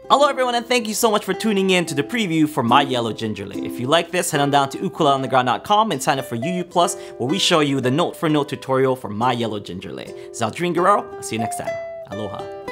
Hello everyone, and thank you so much for tuning in to the preview for My Yellow Gingerly. If you like this, head on down to ukuleleontheground.com and sign up for UU Plus, where we show you the note-for-note tutorial for My Yellow Gingerly. This is Aldrin Guerrero. I'll see you next time. Aloha.